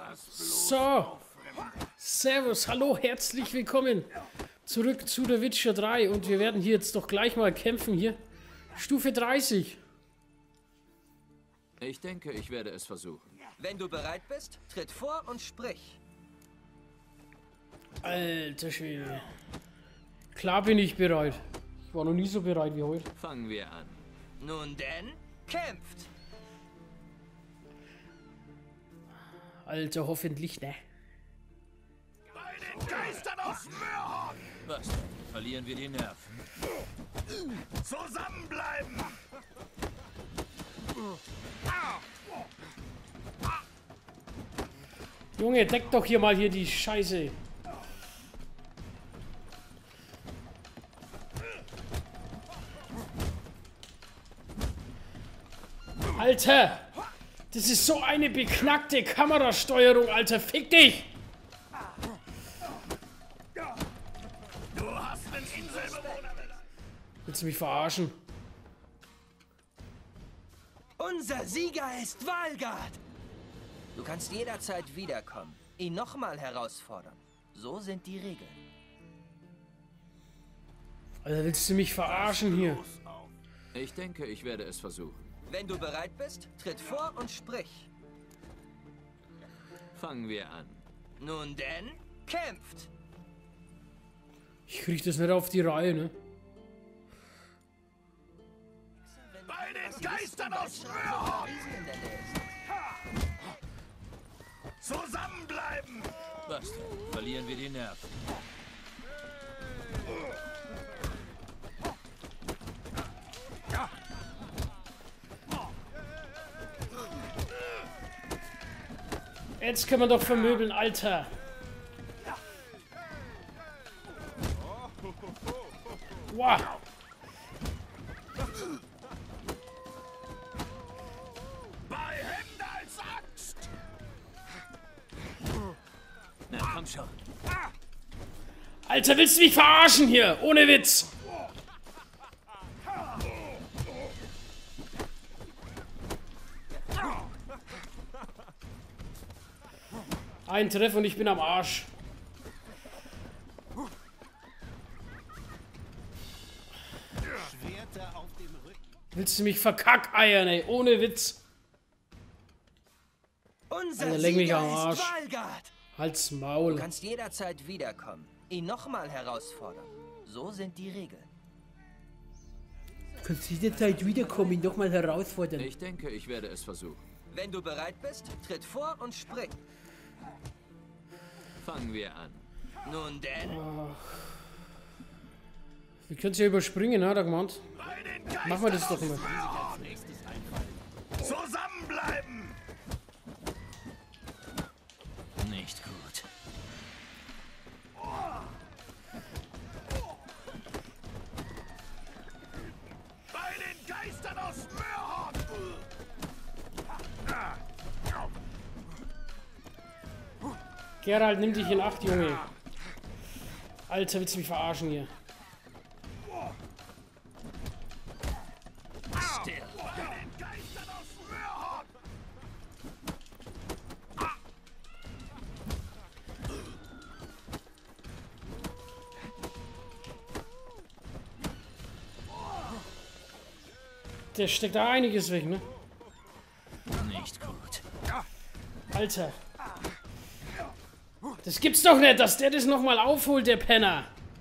So, servus, hallo, herzlich willkommen zurück zu The Witcher 3 und wir werden hier jetzt doch gleich mal kämpfen hier. Stufe 30. Ich denke, ich werde es versuchen. Wenn du bereit bist, tritt vor und sprich. Alter Schwede. Klar bin ich bereit. Ich war noch nie so bereit wie heute. Fangen wir an. Nun denn, kämpft! Alter, hoffentlich, ne? Bei den Geistern aus Mörhorn! Was? Verlieren wir die Nerven? Zusammenbleiben! Junge, deck doch hier mal hier die Scheiße. Alter! Das ist so eine beknackte Kamerasteuerung, Alter. Fick dich! Du hast einen Inselbewohner! Willst du mich verarschen? Unser Sieger ist Valgard! Du kannst jederzeit wiederkommen, ihn nochmal herausfordern. So sind die Regeln. Alter, willst du mich verarschen hier? Ich denke, ich werde es versuchen. Wenn du bereit bist, tritt vor und sprich. Fangen wir an. Nun denn, kämpft! Ich krieg das nicht auf die Reihe, ne? Bei den Geistern aus Mörhorn! Zusammenbleiben! Was denn? Verlieren wir die Nerven? Jetzt können wir doch vermöbeln, Alter. Wow. Bei Heimdalls Axt! Na, komm schon. Alter, willst du mich verarschen hier? Ohne Witz. Ein Treff und ich bin am Arsch. Willst du mich verkackeiern, ey? Ohne Witz. Unser Alter, leck mich Sieger am Arsch. ist Valgard! Halt's Du Maul. kannst jederzeit wiederkommen, ihn nochmal herausfordern. So sind die Regeln. Kannst jederzeit wiederkommen, ihn doch mal herausfordern. Ich denke, ich werde es versuchen. Wenn du bereit bist, tritt vor und sprich. Fangen wir an. Nun denn, Wir können es ja überspringen, hat er gemeint. Bei den Geistern Machen wir das doch aus mal. Mörhorn! Zusammenbleiben! Nicht gut. Bei den Geistern aus Mörhorn! Gerald, nimm dich in Acht, Junge. Alter, willst du mich verarschen hier? Still. Bei den Geistern aus Mörhorn! Der steckt da einiges weg, ne? Nicht gut. Alter. Das gibt's doch nicht, dass der das nochmal aufholt, der Penner.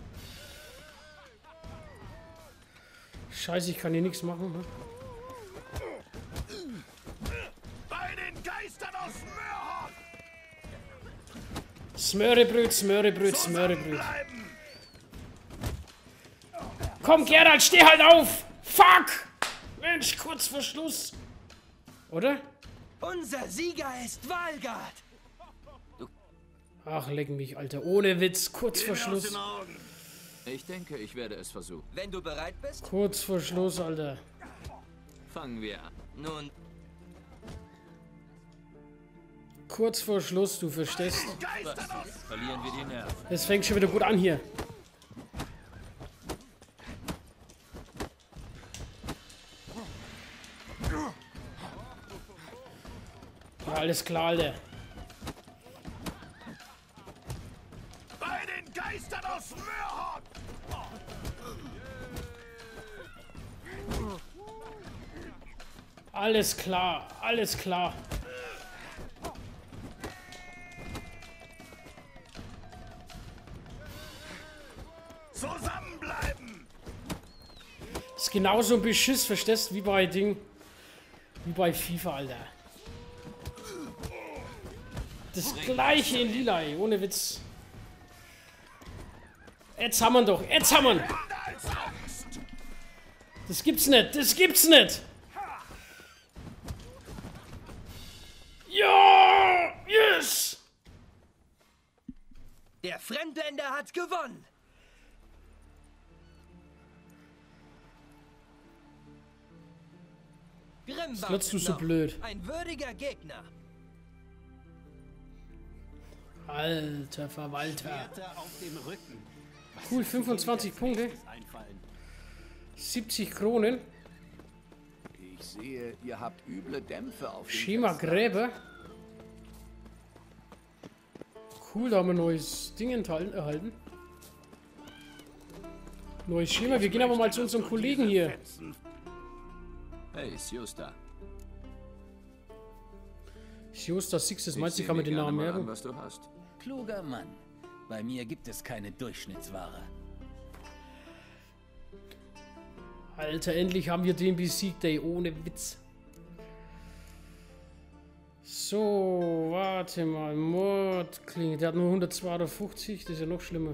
Scheiße, ich kann hier nichts machen, ne? Bei den Geistern aus Mörhorn! Smörebröt, Smörebröt, Smörebröt. Zusammenbleiben! Komm, Gerald, steh halt auf! Fuck! Mensch, kurz vor Schluss. Oder? unser Sieger ist Valgard! Ach, leck mich, Alter. Ohne Witz, kurz vor Aus Schluss. den Augen! Ich denke, ich werde es versuchen. Wenn du bereit bist, Kurz vor Schluss, Alter. Fangen wir an. nun Kurz vor Schluss, du verstehst. Geistern aus Verlieren wir die Nerven. Es fängt schon wieder gut an hier. Ja, alles klar, Alter. Geistern aus Mörhorn! Alles klar, alles klar. Zusammenbleiben! Ist genauso ein Beschiss, verstehst du, wie bei Ding. Wie bei FIFA, Alter. Das gleiche in Lila, ey, ohne Witz. Jetzt haben wir ihn doch, jetzt haben wir ihn. Das gibt's nicht, das gibt's nicht. Ja, yes. Der Fremdländer hat gewonnen. Grimbart glotzt du ist so noch blöd? ein würdiger Gegner. Alter Verwalter. Schwerter auf dem Rücken. Was Cool, lässt sich 25 Ihnen als Punkte. nächstes einfallen? 70 Kronen. Ich sehe, ihr habt üble Dämpfe auf dem Schema Festland. Gräber. Cool, da haben wir ein neues Ding erhalten. Neues Schema. Wir gehen aber mal zu unserem Kollegen hier. Hey, ist Justa. Josta Sixes, meinst du, Ich kann man seh den mir Namen gerne mal an, merken? was du hast. Kluger Mann. Bei mir gibt es keine Durchschnittsware. Alter, endlich haben wir den besiegt, ey, ohne Witz. So, warte mal. Mordklinge, der hat nur 152, das ist ja noch schlimmer.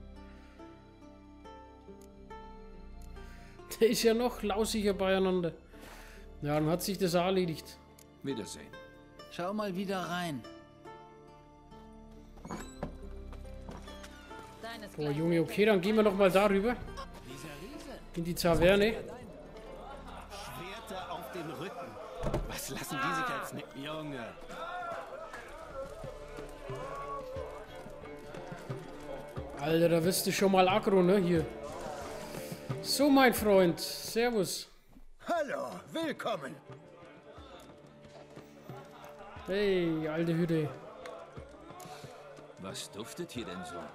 Der ist ja noch lausiger beieinander. Ja, dann hat sich das erledigt. Wiedersehen. Schau mal wieder rein. Boah, Junge, okay, dann gehen wir noch mal darüber. In die Taverne. Schwerter auf dem Rücken. Was lassen die sich als Junge? Alter, da wirst du schon mal aggro, ne, hier. So, mein Freund. Servus. Hallo, willkommen! Hey, alte Hütte. Was duftet hier denn so?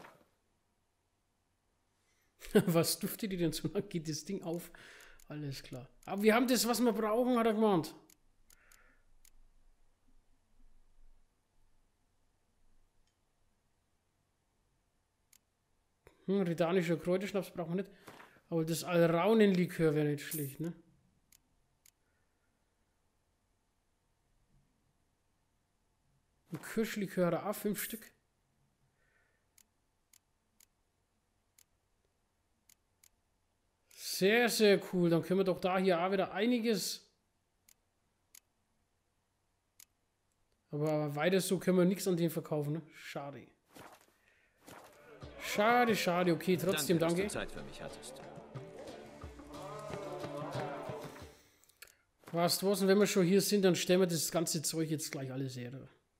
Was duftet die denn so? Dann geht das Ding auf. Alles klar. Aber wir haben das, was wir brauchen, hat er gemeint. Ridanischer Kräuterschnaps brauchen wir nicht. Aber das Alraunenlikör wäre nicht schlecht, ne? Ein Kirschlikör, auch 5 Stück. Sehr, sehr cool. Dann können wir doch da hier auch wieder einiges. Aber weiter so können wir nichts an dem verkaufen, ne? Schade. Schade, schade. Okay, trotzdem danke. Dass du Zeit für mich hattest. Weißt du was? Und wenn wir schon hier sind, dann stellen wir das ganze Zeug jetzt gleich alles her.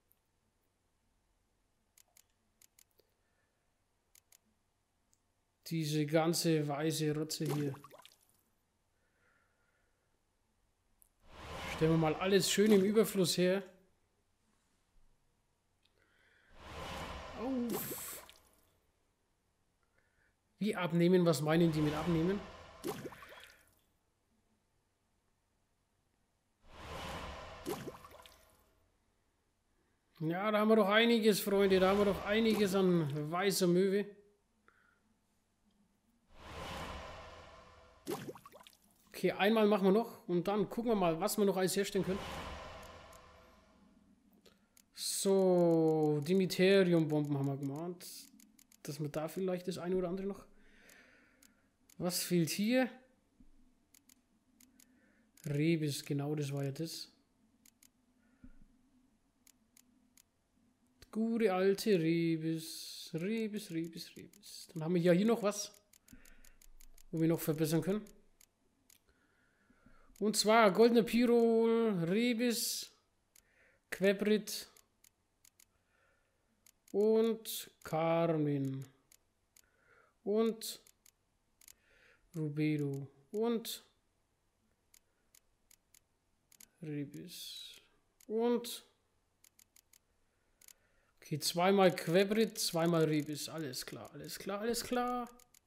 Diese ganze weiße Rotze hier. Stellen wir mal alles schön im Überfluss her. Auf. Wie abnehmen? Was meinen die mit abnehmen? Ja, da haben wir doch einiges, Freunde. Da haben wir doch einiges an weißer Möwe. Okay, einmal machen wir noch und dann gucken wir mal, was wir noch alles herstellen können. So, Dimiterium-Bomben haben wir gemacht. Dass wir da vielleicht das eine oder andere noch. Was fehlt hier? Rebis, genau, das war ja das. Gute alte Rebis. Rebis. Dann haben wir ja hier noch was, wo wir noch verbessern können. Und zwar Goldener Pirol, Rebis, Quebrit und Carmin und Rubedo und Rebis und Okay, zweimal Quebrit, zweimal Rebis. Alles klar, alles klar, alles klar.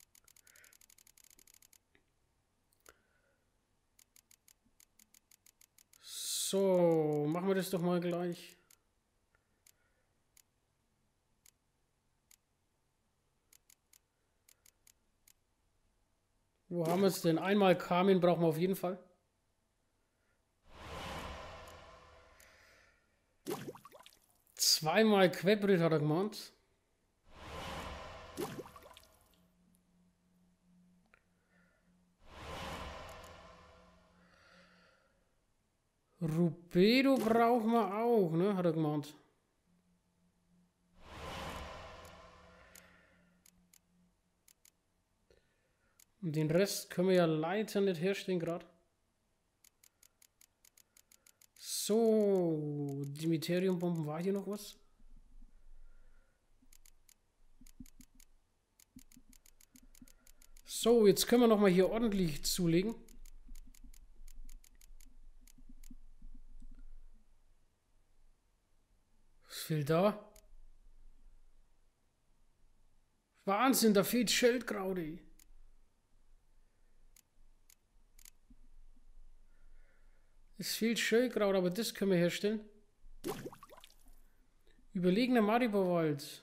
So, machen wir das doch mal gleich. Wo haben wir es denn? Einmal Carmin brauchen wir auf jeden Fall. Zweimal Quebrit hat er gemeint. Rubedo brauchen wir auch, ne? Hat er gemeint. Und den Rest können wir ja leider nicht herstellen gerade. So, Dimiterium-Bomben, war hier noch was? So, jetzt können wir noch mal hier ordentlich zulegen. Was fehlt da? Wahnsinn, da fehlt Schildkraut, ey. Es fehlt Schildkraut, aber das können wir herstellen. Überlegener Mariborwald.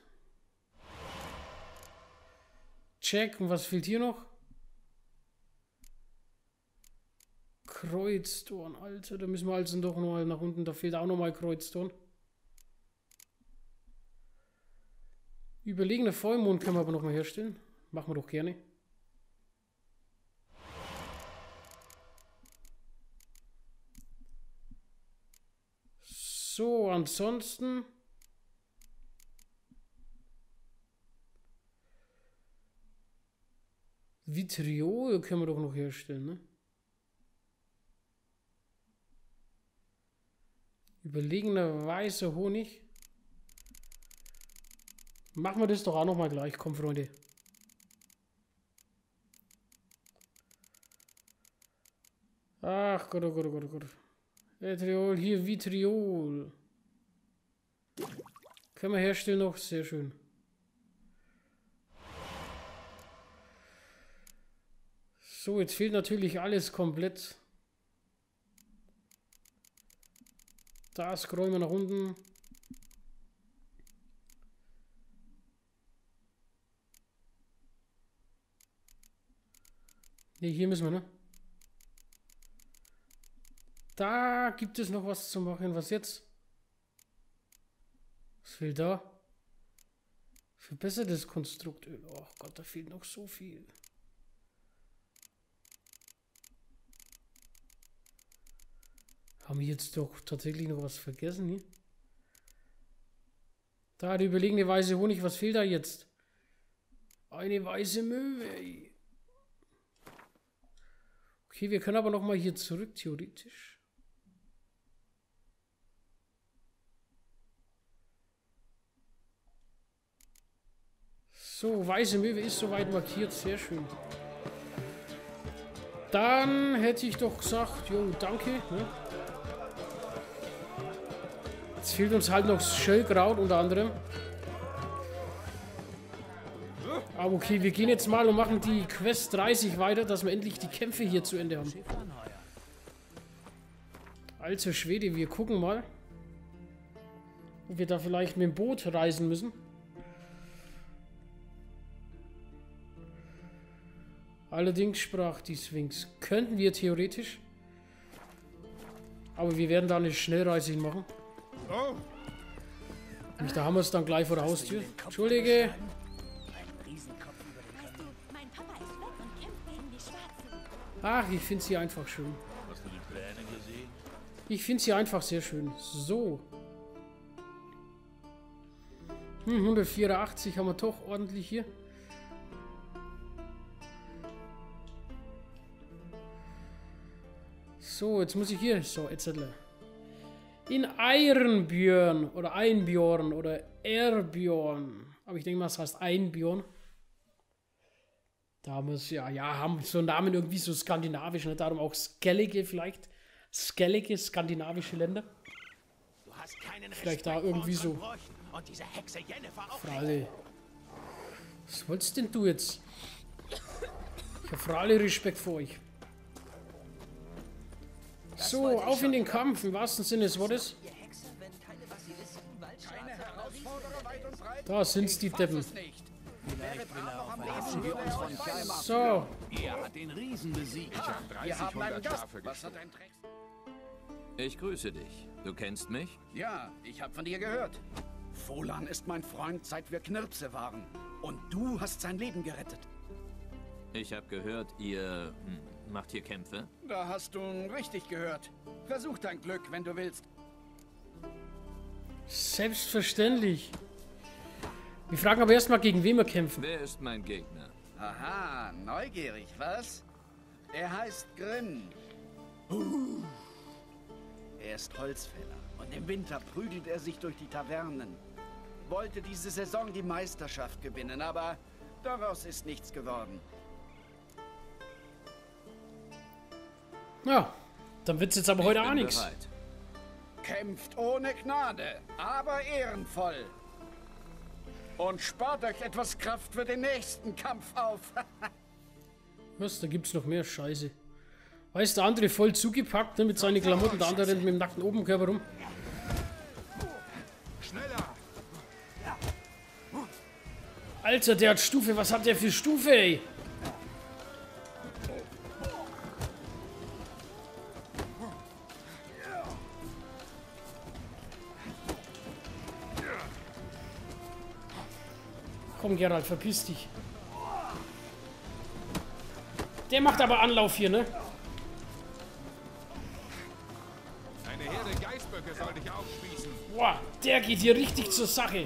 Check. Und was fehlt hier noch? Kreuzdorn, Alter. Da müssen wir also doch nochmal nach unten. Da fehlt auch nochmal Kreuzdorn. Überlegener Vollmond können wir aber nochmal herstellen. Machen wir doch gerne. So, ansonsten Vitriol können wir doch noch herstellen, ne? Überlegener weißer Honig. Machen wir das doch auch noch mal gleich, komm Freunde. Ach Gott, oh Gott, oh Gott, oh Gott. Vitriol, hier Vitriol. Können wir herstellen noch, sehr schön. So, jetzt fehlt natürlich alles komplett. Da scrollen wir nach unten. Ne, hier müssen wir, ne? Da gibt es noch was zu machen. Was jetzt? Was fehlt da? Verbessertes Konstruktöl. Oh Gott, da fehlt noch so viel. Haben wir jetzt doch tatsächlich noch was vergessen hier? Da, die überlegene weiße Honig. Was fehlt da jetzt? Eine weiße Möwe. Ey. Okay, wir können aber noch mal hier zurück, theoretisch. So, weiße Möwe ist soweit markiert. Sehr schön. Dann hätte ich doch gesagt, jo, danke. Ne? Jetzt fehlt uns halt noch Schellkraut unter anderem. Aber okay, wir gehen jetzt mal und machen die Quest 30 weiter, dass wir endlich die Kämpfe hier zu Ende haben. Alter Schwede, wir gucken mal, ob wir da vielleicht mit dem Boot reisen müssen. Allerdings sprach die Sphinx. Könnten wir theoretisch. Aber wir werden da eine Schnellreise machen. Nämlich da haben wir es dann gleich vor der Haustür. Entschuldige. Ach, ich finde sie einfach schön. Hast du die Pläne gesehen? Ich finde sie einfach sehr schön. So. 184 haben wir doch ordentlich hier. So, jetzt muss ich hier. So, etc. In Ironbjörn oder Einbjorn oder Erbjorn. Aber ich denke mal, das heißt Einbjorn. Da haben wir es ja, haben so einen Namen irgendwie so skandinavisch, ne? Darum auch Skellige vielleicht. Skellige, skandinavische Länder. Du hast keinen Vielleicht Respekt da irgendwie vor so. unseren Bräuchen Und diese Hexe Jennifer auch. Fralle. Was wolltest denn du jetzt? Ich habe für alle Respekt vor euch. So, auf in den Kampf, im wahrsten Sinne des Wortes. Ihr Hexe, wenn keine Basilisten, Keine Herausforderer weit und breit. Da sind's die Deppen. Nicht. Wäre Bram noch am Leben, würde er uns frei machen. So, Er hat den Riesen besiegt. Wir haben einen Gast. Was hat ein Dreck? Ich grüße dich. Du kennst mich? Ja, ich habe von dir gehört. Volan ist mein Freund, seit wir Knirpse waren. Und du hast sein Leben gerettet. Ich habe gehört, ihr macht hier Kämpfe. Da hast du richtig gehört. Versuch dein Glück, wenn du willst. selbstverständlich. Wir fragen aber erstmal, gegen wen wir kämpfen. Wer ist mein Gegner? Aha, neugierig, was? Er heißt Grimm. Er ist Holzfäller und im Winter prügelt er sich durch die Tavernen. Wollte diese Saison die Meisterschaft gewinnen, aber daraus ist nichts geworden. Ja, dann wird's jetzt aber heute Ich auch bin nichts. bereit. Kämpft ohne Gnade, aber ehrenvoll. Und spart euch etwas Kraft für den nächsten Kampf auf. Was, da gibt's noch mehr Scheiße. Weißt der andere voll zugepackt, ne, mit seinen Klamotten, der andere rennt mit dem nackten Oberkörper rum. Schneller! Alter, der hat Stufe, was hat der für Stufe, ey? Komm, Geralt, verpiss dich. Der macht aber Anlauf hier, ne? Eine Herde Geißböcke soll dich aufspießen. Boah, der geht hier richtig zur Sache.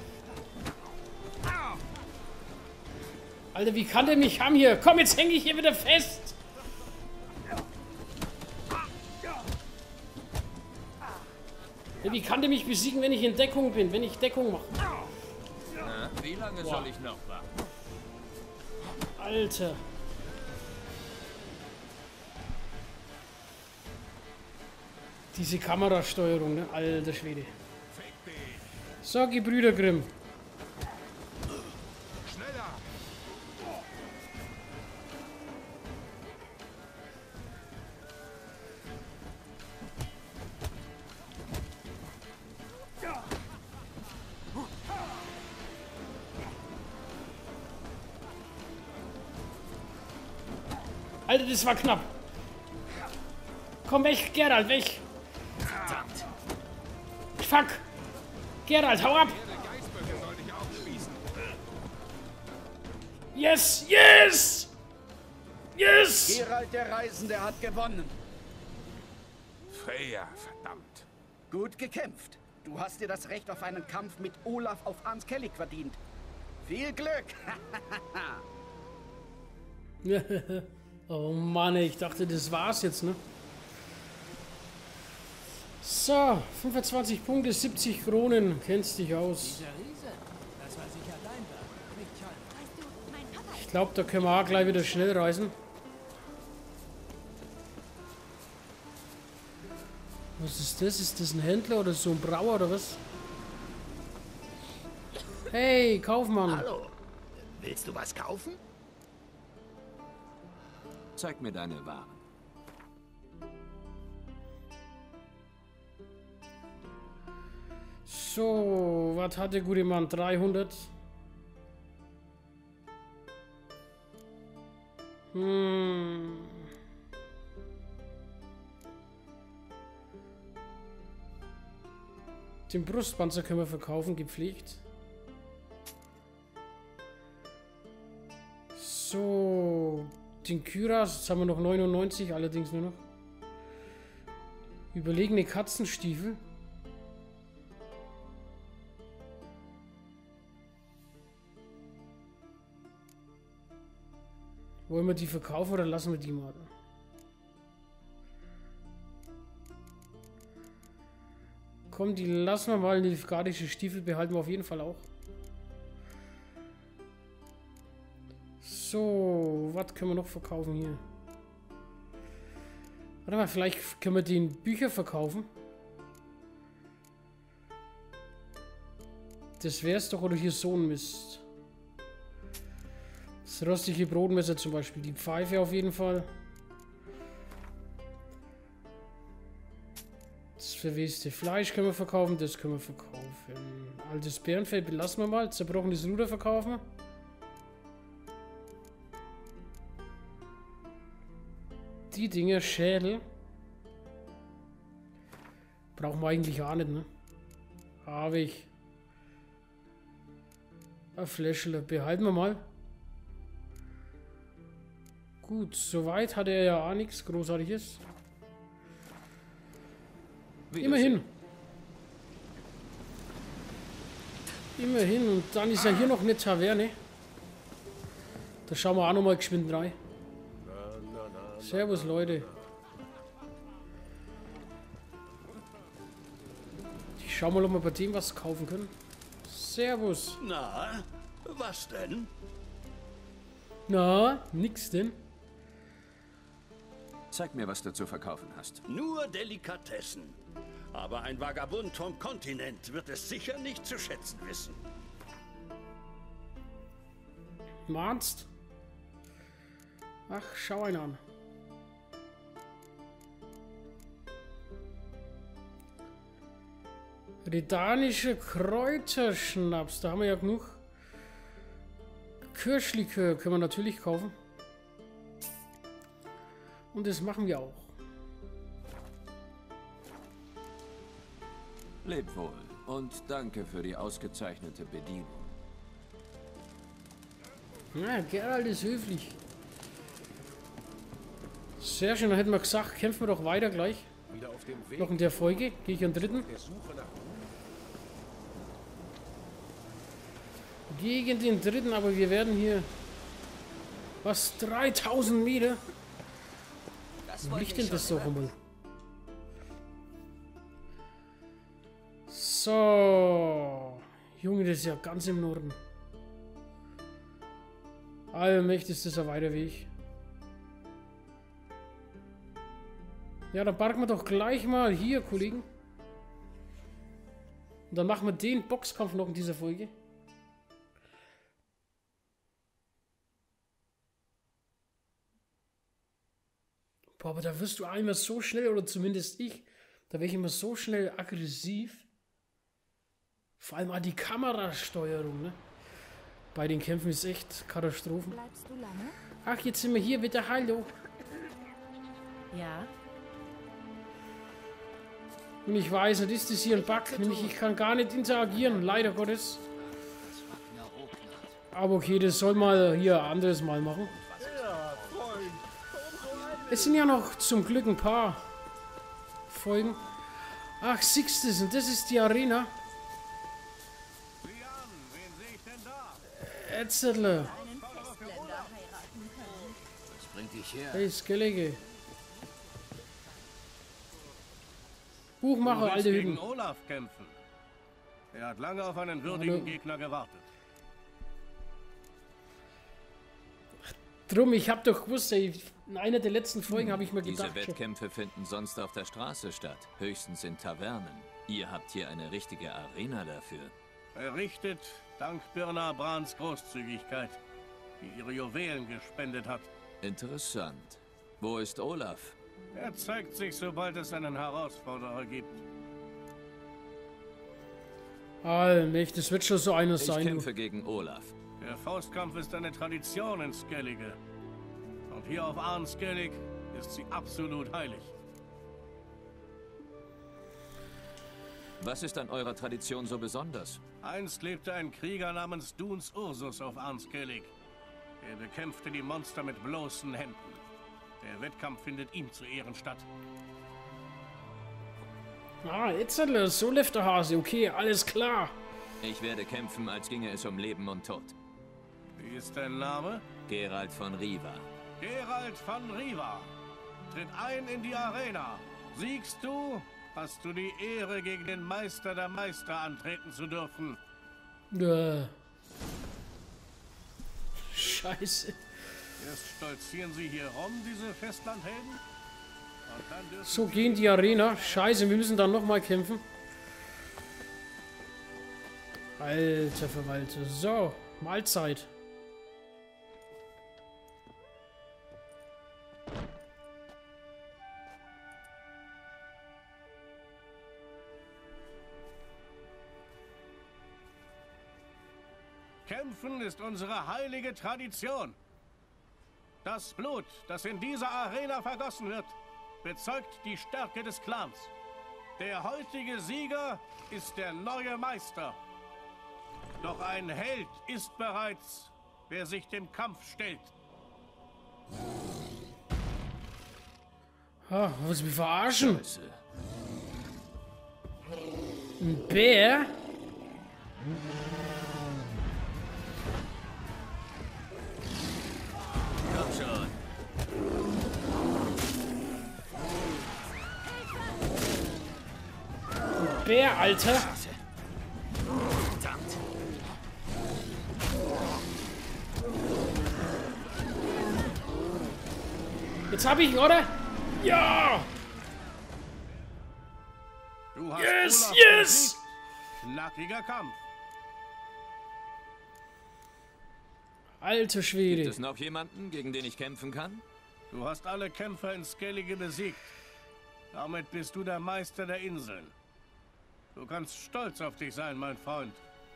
Alter, wie kann der mich haben hier? Komm, jetzt hänge ich hier wieder fest. Ja, wie kann der mich besiegen, wenn ich in Deckung bin, wenn ich Deckung mache? Na, wie lange soll ich noch warten? Alter. Diese Kamerasteuerung, ne? Alter Schwede. So, Gebrüder Grimm. Schneller! Alter, das war knapp. Komm weg, Geralt, weg. Verdammt! Fuck. Geralt, hau ab. Herde Geißböcke soll dich aufspießen. Yes, yes. Yes. Geralt der Reisende hat gewonnen. Freya, verdammt. Gut gekämpft. Du hast dir das Recht auf einen Kampf mit Olaf auf Arnskellig verdient. Viel Glück! Oh Mann, ich dachte, das war's jetzt, ne? So, 25 Punkte, 70 Kronen. Kennst dich aus. Der Riese, das war sicher dein Werk. Nicht toll. Weißt du, mein Papa Ich glaube, da können wir auch gleich wieder schnell reisen. Was ist das? Ist das ein Händler oder so ein Brauer oder was? Hey, Kaufmann. Hallo. Willst du was kaufen? Zeig mir deine Waren. So, was hat der gute Mann? 300. Den Brustpanzer können wir verkaufen, gepflegt. So, den Kyras, jetzt haben wir noch 99, allerdings nur noch. Überlegene Katzenstiefel. Wollen wir die verkaufen oder lassen wir die mal? Komm, die lassen wir mal. Die gardische Stiefel behalten wir auf jeden Fall auch. So, was können wir noch verkaufen hier? Warte mal, vielleicht können wir den Bücher verkaufen. Das wär's doch, oder hier so ein Mist. Das rostige Brotmesser zum Beispiel. Die Pfeife auf jeden Fall. Das verweste Fleisch können wir verkaufen. Das können wir verkaufen. Altes Bärenfell belassen wir mal. Zerbrochenes Ruder verkaufen. Die Dinger, Schädel. Brauchen wir eigentlich auch nicht, ne? Habe ich. Ein Fläschle. Behalten wir mal. Gut, soweit hat er ja auch nichts Großartiges. Immerhin. Immerhin. Und dann ist ja hier noch eine Taverne. Da schauen wir auch noch mal geschwind rein. Servus, Leute. Ich schau mal, ob wir bei dem was kaufen können. Servus. Na, was denn? Na, nix denn. Zeig mir, was du zu verkaufen hast. Nur Delikatessen. Aber ein Vagabund vom Kontinent wird es sicher nicht zu schätzen wissen. Mahnst? Ach, schau einen an. Redanische Kräuterschnaps, da haben wir ja genug. Kirschlikör können wir natürlich kaufen. Und das machen wir auch. Leb wohl und danke für die ausgezeichnete Bedienung. Ja, Geralt ist höflich. Sehr schön, dann hätten wir gesagt, kämpfen wir doch weiter gleich. Wieder auf dem Weg Noch in der Folge. Gehe ich an den dritten. der Suche nach Gegen den dritten, aber wir werden hier... Was? 3000 Meter? Wo liegt denn das so rum? So. Junge, das ist ja ganz im Norden. Allmächtig ist das ein weiter Weg. Ja, dann parken wir doch gleich mal hier, Kollegen. Und dann machen wir den Boxkampf noch in dieser Folge. Boah, aber da wirst du einmal so schnell, oder zumindest ich, da wäre ich immer so schnell aggressiv. Vor allem auch die Kamerasteuerung, ne? Bei den Kämpfen ist echt Katastrophen. Bleibst du lange? Ach, jetzt sind wir hier, bitte, hallo. Ja. Und ich weiß nicht, ist das hier ein Bug? Nämlich, ich kann gar nicht interagieren, leider Gottes. Aber okay, das soll mal hier ein anderes Mal machen. Es sind ja noch zum Glück ein paar Folgen. Ach, Sixtus, und das ist die Arena. Etzerle. Hey, Skellige. Buchmacher, alte Hütten. Gegen Olaf kämpfen. Er hat lange auf einen würdigen Gegner gewartet. Drum, ich hab doch gewusst, ey, in einer der letzten Folgen habe ich mir Diese gedacht. Wettkämpfe finden sonst auf der Straße statt, höchstens in Tavernen. Ihr habt hier eine richtige Arena dafür. Errichtet dank Birna Brans Großzügigkeit, die ihre Juwelen gespendet hat. Interessant. Wo ist Olaf? Er zeigt sich, sobald es einen Herausforderer gibt. Allmächtig, das wird schon so eines Ich sein. kämpfe gegen Olaf. Der Faustkampf ist eine Tradition in Skellige. Und hier auf Arnskellig ist sie absolut heilig. Was ist an eurer Tradition so besonders? Einst lebte ein Krieger namens Duns Ursus auf Arnskellig. Er bekämpfte die Monster mit bloßen Händen. Der Wettkampf findet ihm zu Ehren statt. Ah, Etzerle, so läuft der Hase. Okay, alles klar. Ich werde kämpfen, als ginge es um Leben und Tod. Wie ist dein Name? Geralt von Riva. Geralt von Riva. Tritt ein in die Arena. Siegst du, hast du die Ehre, gegen den Meister der Meister antreten zu dürfen. Scheiße. Erst stolzieren sie hier rum, diese Festlandhelden. Und dann dürfen So gehen die Arena. Scheiße, wir müssen dann nochmal kämpfen. Alter Verwalter. So, Mahlzeit. Kämpfen ist unsere heilige Tradition. Das Blut, das in dieser Arena vergossen wird, bezeugt die Stärke des Clans. Der heutige Sieger ist der neue Meister. Doch ein Held ist bereits, wer sich dem Kampf stellt. Ah, was mich verarschen? Scheiße. Ein Bär? Komm schon. Ein Bär, Alter. Verdammt. Jetzt hab ich ihn, oder? Ja! Du hast Yes, Olaf yes! besiegt. Knackiger Kampf. Alter Gibt Schwede. es noch jemanden, gegen den ich kämpfen kann? Du hast alle Kämpfer in Skellige besiegt. Damit bist du der Meister der Inseln. Du kannst stolz auf dich sein, mein Freund.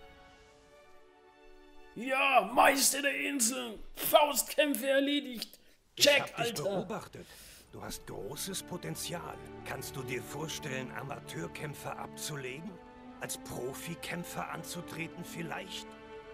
Ja, Meister der Inseln. Faustkämpfe erledigt. Check, Ich hab dich Alter. beobachtet. Du hast großes Potenzial. Kannst du dir vorstellen, Amateurkämpfer abzulegen? Als Profikämpfer anzutreten vielleicht?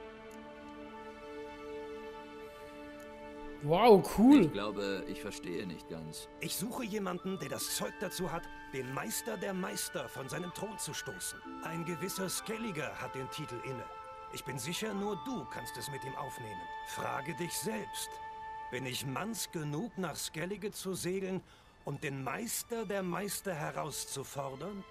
Wow, cool. Ich glaube, ich verstehe nicht ganz. Ich suche jemanden, der das Zeug dazu hat, den Meister der Meister von seinem Thron zu stoßen. Ein gewisser Skelliger hat den Titel inne. Ich bin sicher, nur du kannst es mit ihm aufnehmen. Frage dich selbst. Bin ich manns genug, nach Skellige zu segeln und den Meister der Meister herauszufordern?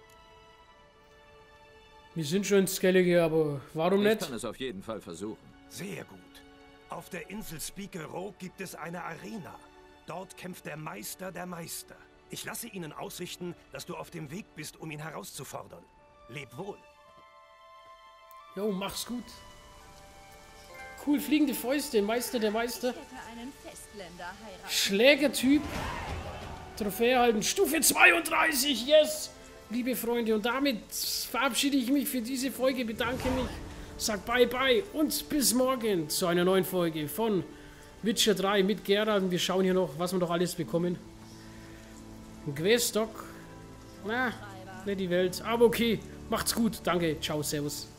Wir sind schon Skellige, aber warum Ich nicht? kann es auf jeden Fall versuchen. Sehr gut. Auf der Insel Spiekeroog gibt es eine Arena. Dort kämpft der Meister der Meister. Ich lasse Ihnen ausrichten, dass du auf dem Weg bist, um ihn herauszufordern. Leb wohl. Jo, mach's gut. Cool, fliegende Fäuste, Meister der Meister. Ich hätte einen Festländer heiraten. Schlägertyp. Trophäe erhalten. Stufe 32, yes! Liebe Freunde, und damit verabschiede ich mich für diese Folge, bedanke mich, sag bye bye und bis morgen zu einer neuen Folge von Witcher 3 mit Geralt. Und wir schauen hier noch, was wir noch alles bekommen. Ein Queststock. Na, nicht die Welt, aber okay. Macht's gut, danke, ciao, servus.